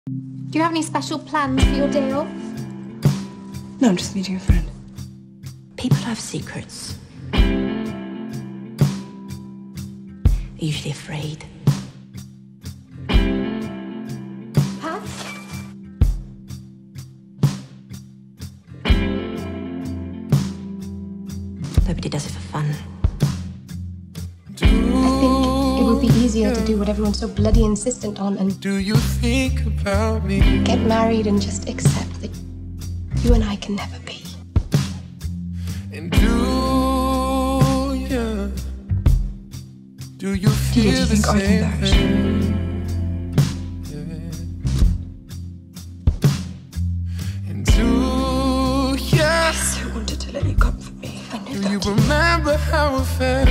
Do you have any special plans for your day off? No, I'm just meeting a friend. People have secrets. They're usually afraid. Pat? Nobody does it for fun. I think it would be easier to do what everyone's so bloody insistent on and Do you think about me? get married and just accept that you and I can never be. And do you feel the think I can same vouch? thing? And do I so wanted to let you comfort me. I knew you that. remember how it felt?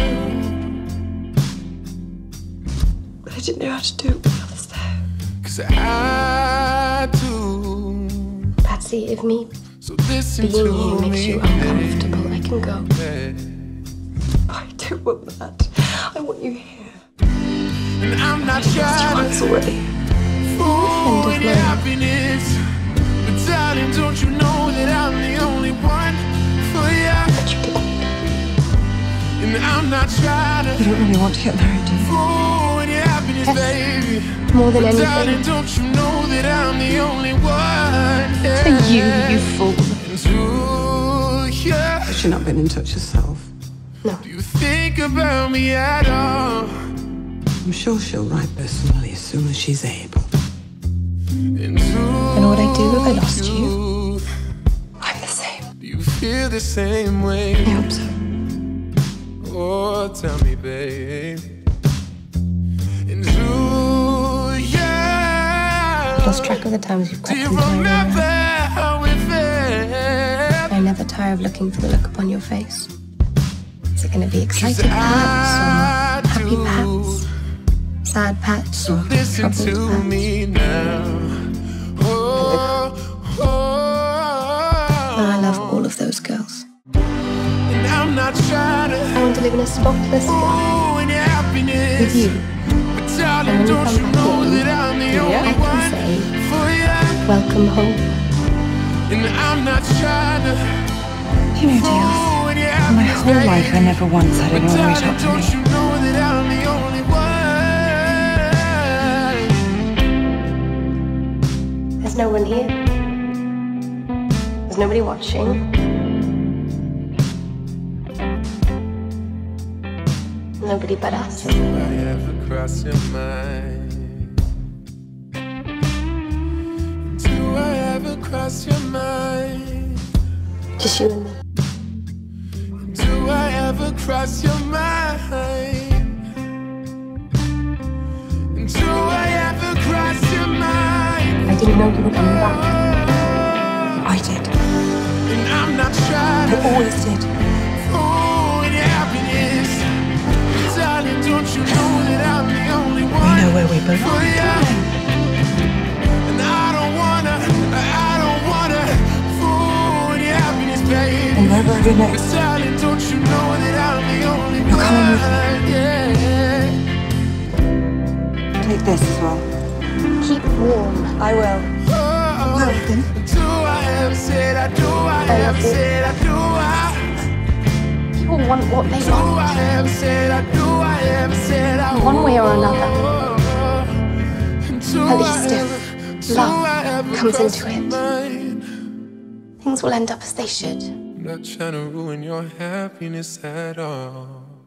But I didn't know how to do it when I was there. 'Cause I do. Patsy, if me So listen being to here makes me, you uncomfortable, I can go. I don't want that. I want you here. And I'm not It's trying once to already. fool of with your mine. happiness, but darling, don't you know that I'm the only one for you? But you didn't. And I'm not trying to You don't really want to get married, do you? fool with your happiness, Yes. baby. More than But anything. darling, don't you know that I'm the only one? For you fool. And to you, Has she not been in touch herself? No. do you think about me at all? I'm sure she'll write personally as soon as she's able. And to And what I do if I lost you? I'm the same. do you feel the same way? I hope so. Oh, tell me, babe. And do you I've lost track of the times you've do crept you into my remember room. how it felt? I never tire of looking for the look upon your face. Is it going to be excited Pats or happy Pats? Sad Pats or Listen troubled to Pats? me now. Oh, And I oh. love all of those girls. And I'm not trying to I want to live in a spotless life fool with your happiness. with you. But darling, And when you don't come you back know in, that I'm the I only can one say, for you? welcome home. And I'm not trying to You know, Dale, fool with your my happiness, whole life I baby. never once had But anyone reach darling, out to don't me. you know that I'm the only one? There's no one here. There's nobody watching. Nobody but us. Do I ever cross your mind? Do I ever cross your mind? Just you and me. Do I ever cross your mind? Do I ever cross your mind? I didn't know you were coming back. I did. And I'm not trying I to always did. fool with your happiness. Darling, don't you know that I'm the only one? We know where we for belong. you? And I don't wanna fool with your happiness, baby. And wherever I go But next, darling, don't you know that I'm the only You're one? coming with Yeah. take this as well. Keep warm. I will. Oh, Well, then. do I ever said I do? I I ever love you. said I do? People want what they Do want. I ever said I do? I ever said I One way or another. Do At least I if ever- do love I ever comes cross into your it. mind? Things will end up as they should. I'm not trying to ruin your happiness at all.